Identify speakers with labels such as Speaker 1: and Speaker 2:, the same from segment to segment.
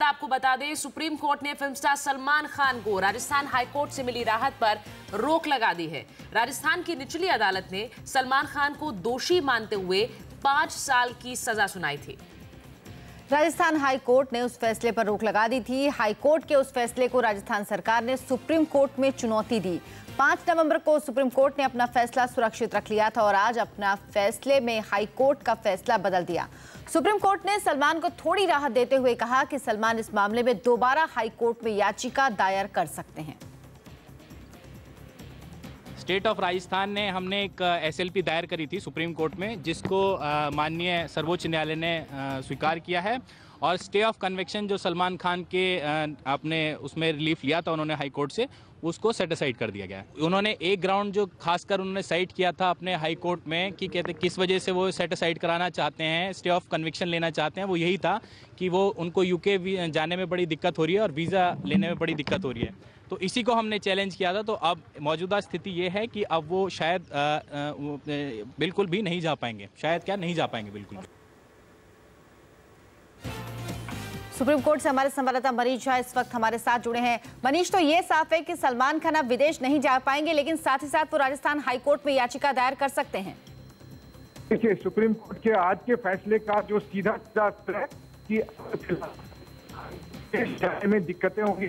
Speaker 1: आपको बता दें, सुप्रीम कोर्ट ने फिल्म स्टार सलमान खान को राजस्थान हाई कोर्ट से मिली राहत पर रोक लगा दी है। राजस्थान की निचली अदालत ने सलमान खान को दोषी मानते हुए 5 साल की सजा सुनाई थी।
Speaker 2: राजस्थान हाई कोर्ट ने उस फैसले पर रोक लगा दी थी। हाई कोर्ट के उस फैसले को राजस्थान सरकार ने सुप्रीम कोर्ट में चुनौती दी। 5 नवंबर को सुप्रीम कोर्ट ने अपना फैसला सुरक्षित रख लिया था और आज अपना फैसले में हाई कोर्ट का फैसला बदल दिया। सुप्रीम कोर्ट ने सलमान को थोड़ी राहत देते हुए कहा कि सलमान इस मामले में दोबारा हाई कोर्ट में याचिका दायर कर सकते हैं।
Speaker 3: स्टेट ऑफ राजस्थान ने हमने एक एसएलपी दायर करी थी सुप्रीम कोर्ट में, जिसको माननीय सर्वोच्च न्यायालय ने स्वीकार किया है और स्टे ऑफ कन्विक्शन जो सलमान खान के आपने उसमें रिलीफ लिया था उन्होंने हाई कोर्ट से, उसको सेट असाइड कर दिया गया है। उन्होंने एक ग्राउंड जो खासकर उन्होंने साइट किया था अपने हाई कोर्ट में कि कहते किस वजह से वो सेट असाइड कराना चाहते हैं, स्टे ऑफ कन्विक्शन लेना चाहते हैं, वो यही था कि वो उनको यूके जाने में बड़ी दिक्कत हो रही है और वीज़ा लेने में बड़ी दिक्कत हो रही है। तो इसी को हमने चैलेंज किया था। तो अब मौजूदा स्थिति ये है कि अब वो शायद बिल्कुल भी नहीं जा पाएंगे, शायद क्या नहीं जा पाएंगे बिल्कुल।
Speaker 2: सुप्रीम कोर्ट से हमारे संवाददाता मनीष झा इस वक्त हमारे साथ जुड़े हैं। मनीष, तो ये साफ है कि सलमान खान अब विदेश नहीं जा पाएंगे, लेकिन साथ ही साथ वो राजस्थान हाई कोर्ट में याचिका दायर कर सकते हैं।
Speaker 4: देखिए, सुप्रीम कोर्ट के आज के फैसले का जो सीधा असर है कि जाने में दिक्कतें होंगी।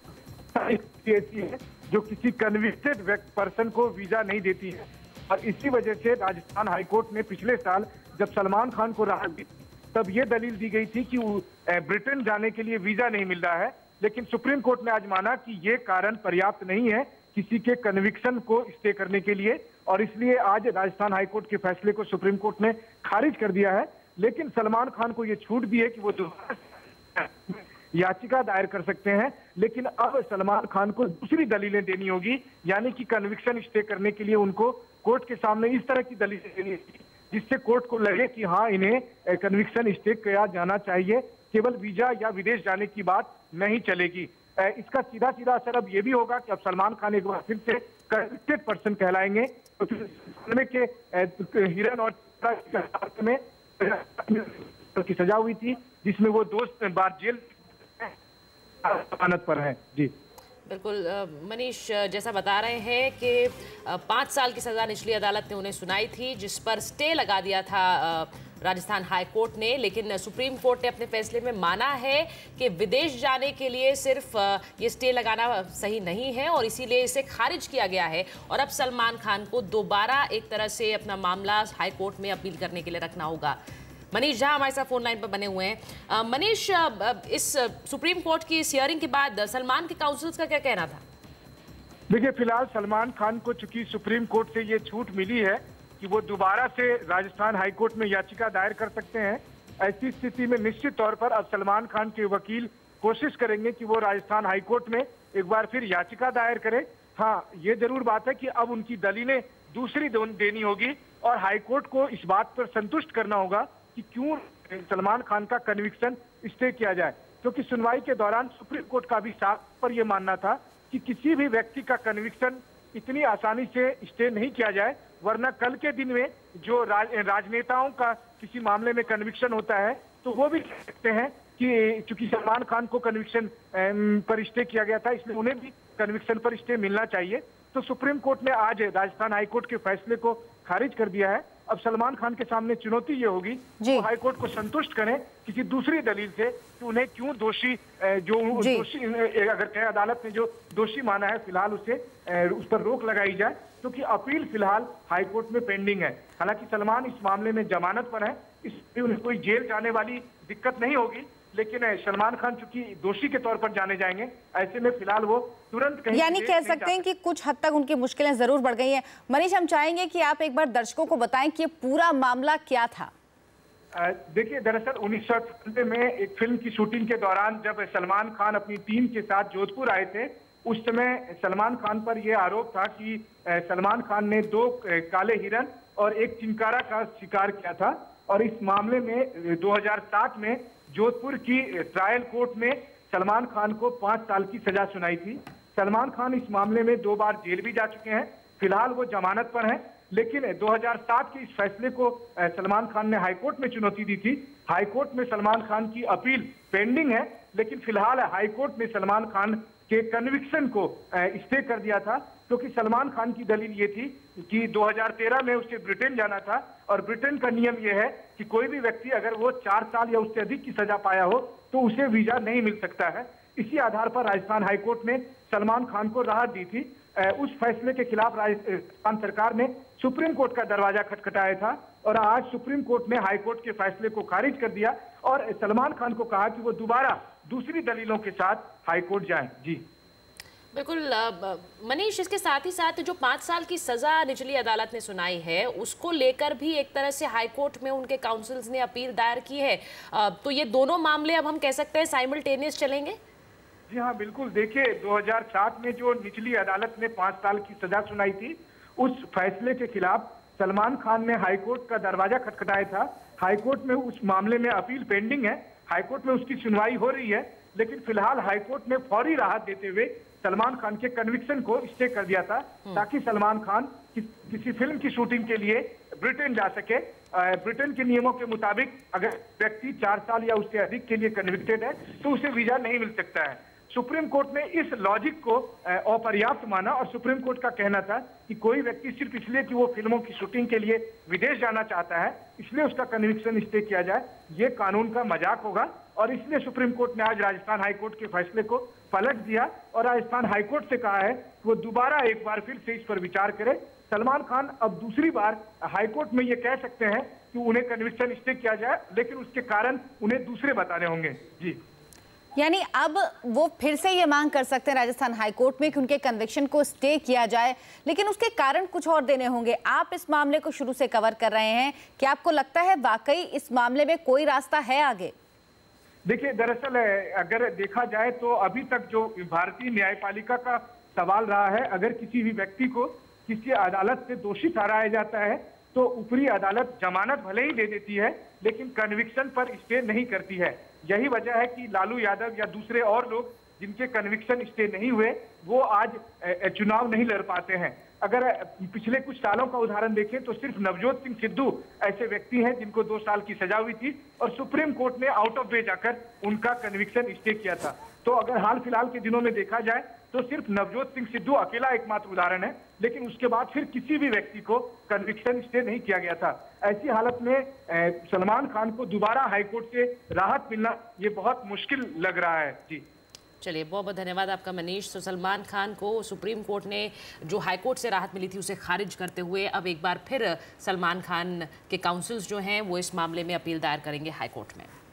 Speaker 4: ऐसी है जो किसी कन्विक्टेड पर्सन को वीजा नहीं देती है और इसी वजह से राजस्थान हाईकोर्ट ने पिछले साल जब सलमान खान को राहत दी तब ये दलील दी गई थी कि ब्रिटेन जाने के लिए वीजा नहीं मिल रहा है, लेकिन सुप्रीम कोर्ट ने आज माना कि ये कारण पर्याप्त नहीं है किसी के कन्विक्शन को स्टे करने के लिए और इसलिए आज राजस्थान हाईकोर्ट के फैसले को सुप्रीम कोर्ट ने खारिज कर दिया है। लेकिन सलमान खान को ये छूट दी है कि वो दोबारा याचिका दायर कर सकते हैं, लेकिन अब सलमान खान को दूसरी दलीलें देनी होगी, यानी कि कन्विक्शन स्टे करने के लिए उनको कोर्ट के सामने इस तरह की दलीलें देनी होगी जिससे कोर्ट को लगे कि हाँ, इन्हें कन्विक्शन स्टे किया जाना चाहिए, केवल वीजा या विदेश जाने की बात नहीं चलेगी। इसका सीधा सीधा असर अब ये भी होगा कि अब सलमान खान एक बार फिर से कन्विक्टेड पर्सन कहलाएंगे। तो के हिरन और में की सजा हुई थी जिसमें वो 2 बार जेल जमानत पर है। जी
Speaker 1: बिल्कुल मनीष, जैसा बता रहे हैं कि 5 साल की सजा निचली अदालत ने उन्हें सुनाई थी, जिस पर स्टे लगा दिया था राजस्थान हाई कोर्ट ने, लेकिन सुप्रीम कोर्ट ने अपने फैसले में माना है कि विदेश जाने के लिए सिर्फ ये स्टे लगाना सही नहीं है और इसीलिए इसे खारिज किया गया है और अब सलमान खान को दोबारा एक तरह से अपना मामला हाई कोर्ट में अपील करने के लिए रखना होगा। मनीष झा हमारे साथ फोन लाइन पर बने हुए हैं। मनीष, इस सुप्रीम कोर्ट की इस हियरिंग के बाद सलमान के काउंसिल्स का क्या कहना था?
Speaker 4: देखिए, फिलहाल सलमान खान को चूंकि सुप्रीम कोर्ट से ये छूट मिली है कि वो दोबारा से राजस्थान हाईकोर्ट में याचिका दायर कर सकते हैं, ऐसी स्थिति में निश्चित तौर पर अब सलमान खान के वकील कोशिश करेंगे कि वो राजस्थान हाईकोर्ट में एक बार फिर याचिका दायर करें। हाँ, ये जरूर बात है कि अब उनकी दलीलें दूसरी देनी होगी और हाईकोर्ट को इस बात पर संतुष्ट करना होगा कि क्यों सलमान खान का कन्विक्शन स्टे किया जाए, क्योंकि सुनवाई के दौरान सुप्रीम कोर्ट का भी साफ पर यह मानना था कि किसी भी व्यक्ति का कन्विक्शन इतनी आसानी से स्टे नहीं किया जाए, वरना कल के दिन में जो राजनेताओं का किसी मामले में कन्विक्शन होता है तो वो भी कह सकते हैं कि चूंकि सलमान खान को कन्विक्शन पर स्टे किया गया था इसलिए उन्हें भी कन्विक्शन पर स्टे मिलना चाहिए। तो सुप्रीम कोर्ट ने आज राजस्थान हाईकोर्ट के फैसले को खारिज कर दिया है। अब सलमान खान के सामने चुनौती ये होगी कि हाई कोर्ट को संतुष्ट करें किसी दूसरी दलील से कि उन्हें क्यों दोषी अगर अदालत ने जो दोषी माना है फिलहाल उस पर रोक लगाई जाए, क्योंकि अपील फिलहाल हाई कोर्ट में पेंडिंग है। हालांकि सलमान इस मामले में जमानत पर है, इसलिए उन्हें कोई जेल जाने वाली दिक्कत नहीं होगी, लेकिन सलमान खान चूंकि दोषी के तौर पर जाने जाएंगे, ऐसे में फिलहाल वो तुरंत कहीं
Speaker 2: यानी कह सकते हैं कि कुछ हद तक उनकी मुश्किलें जरूर बढ़ गई हैं। मनीष, हम चाहेंगे कि आप एक बार दर्शकों को बताएं कि ये पूरा मामला क्या था।
Speaker 4: देखिए, दरअसल 1998 में एक फिल्म की शूटिंग के दौरान जब सलमान खान अपनी टीम के साथ जोधपुर आए थे, उस समय सलमान खान पर यह आरोप था कि सलमान खान ने 2 काले हिरन और एक चिंकारा का शिकार किया था और इस मामले में 2007 में जोधपुर की ट्रायल कोर्ट में सलमान खान को 5 साल की सजा सुनाई थी। सलमान खान इस मामले में 2 बार जेल भी जा चुके हैं, फिलहाल वो जमानत पर हैं, लेकिन 2007 के इस फैसले को सलमान खान ने हाईकोर्ट में चुनौती दी थी। हाईकोर्ट में सलमान खान की अपील पेंडिंग है, लेकिन फिलहाल हाईकोर्ट ने सलमान खान के कन्विक्शन को स्टे कर दिया था, क्योंकि सलमान खान की दलील ये थी कि 2013 में उसे ब्रिटेन जाना था और ब्रिटेन का नियम यह है कि कोई भी व्यक्ति अगर वो 4 साल या उससे अधिक की सजा पाया हो तो उसे वीजा नहीं मिल सकता है। इसी आधार पर राजस्थान हाईकोर्ट ने सलमान खान को राहत दी थी। उस फैसले के खिलाफ राजस्थान सरकार ने सुप्रीम कोर्ट का दरवाजा खटखटाया था और आज सुप्रीम कोर्ट ने हाईकोर्ट के फैसले को खारिज कर दिया और सलमान खान को कहा कि वो दोबारा दूसरी दलीलों के साथ हाईकोर्ट जाएं। जी
Speaker 1: बिल्कुल मनीष, इसके साथ ही साथ जो 5 साल की सजा निचली अदालत ने सुनाई है उसको लेकर भी एक तरह से हाईकोर्ट में उनके काउंसिल्स ने अपील दायर की है, तो ये दोनों मामले अब हम कह सकते हैं साइमल्टेनियस चलेंगे?
Speaker 4: जी हाँ, बिल्कुल। देखिए, 2007 में जो निचली अदालत ने 5 साल की सजा सुनाई थी, उस फैसले के खिलाफ सलमान खान ने हाईकोर्ट का दरवाजा खटखटाया था। हाईकोर्ट में उस मामले में अपील पेंडिंग है, हाईकोर्ट में उसकी सुनवाई हो रही है, लेकिन फिलहाल हाईकोर्ट ने फौरी राहत देते हुए सलमान खान के कन्विक्शन को स्टे कर दिया था ताकि सलमान खान किसी फिल्म की शूटिंग के लिए ब्रिटेन जा सके। ब्रिटेन के नियमों के मुताबिक अगर व्यक्ति 4 साल या उससे अधिक के लिए कन्विक्टेड है तो उसे वीजा नहीं मिल सकता है। सुप्रीम कोर्ट ने इस लॉजिक को अपर्याप्त माना और सुप्रीम कोर्ट का कहना था कि कोई व्यक्ति सिर्फ इसलिए कि वो फिल्मों की शूटिंग के लिए विदेश जाना चाहता है इसलिए उसका कन्विक्शन स्टे किया जाए, ये कानून का मजाक होगा। और इसलिए सुप्रीम कोर्ट ने आज राजस्थान हाईकोर्ट के फैसले को पलट दिया और राजस्थान हाईकोर्ट से कहा है कि वो दोबारा एक बार फिर से इस पर विचार करे। सलमान खान अब दूसरी बार हाईकोर्ट में ये कह सकते हैं कि उन्हें कन्विक्शन स्टे किया जाए, लेकिन उसके कारण उन्हें दूसरे बताने होंगे। जी,
Speaker 2: यानी अब वो फिर से ये मांग कर सकते हैं राजस्थान हाईकोर्ट में कि उनके कन्विक्शन को स्टे किया जाए, लेकिन उसके कारण कुछ और देने होंगे। आप इस मामले को शुरू से कवर कर रहे हैं, क्या आपको लगता है वाकई इस मामले में कोई रास्ता है आगे?
Speaker 4: देखिए, दरअसल अगर देखा जाए तो अभी तक जो भारतीय न्यायपालिका का सवाल रहा है, अगर किसी भी व्यक्ति को किसी अदालत से दोषी ठहराया जाता है तो ऊपरी अदालत जमानत भले ही दे देती है लेकिन कन्विक्शन पर स्टे नहीं करती है। यही वजह है कि लालू यादव या दूसरे और लोग जिनके कन्विक्शन स्टे नहीं हुए वो आज चुनाव नहीं लड़ पाते हैं। अगर पिछले कुछ सालों का उदाहरण देखें तो सिर्फ नवजोत सिंह सिद्धू ऐसे व्यक्ति हैं जिनको 2 साल की सजा हुई थी और सुप्रीम कोर्ट ने आउट ऑफ वे जाकर उनका कन्विक्शन स्टे किया था। तो अगर हाल फिलहाल के दिनों में देखा जाए तो सिर्फ नवजोत सिंह सिद्धू अकेला एकमात्र उदाहरण है, लेकिन उसके बाद फिर किसी भी व्यक्ति को कन्विक्शन स्टे नहीं किया गया था। ऐसी हालत में सलमान खान को दोबारा हाईकोर्ट से राहत मिलना ये बहुत मुश्किल लग रहा है। जी
Speaker 1: चलिए, बहुत बहुत धन्यवाद आपका मनीष। तो सलमान खान को सुप्रीम कोर्ट ने जो हाईकोर्ट से राहत मिली थी उसे खारिज करते हुए अब एक बार फिर सलमान खान के काउंसिल्स जो हैं वो इस मामले में अपील दायर करेंगे हाईकोर्ट में।